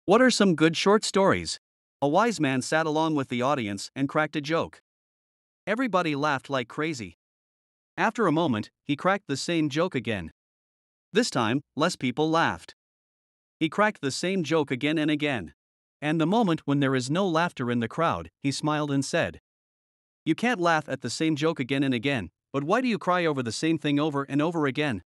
What are some good short stories? A wise man sat along with the audience and cracked a joke. Everybody laughed like crazy. After a moment, he cracked the same joke again. This time, less people laughed. He cracked the same joke again and again. And the moment when there is no laughter in the crowd, he smiled and said, "You can't laugh at the same joke again and again, but why do you cry over the same thing over and over again?"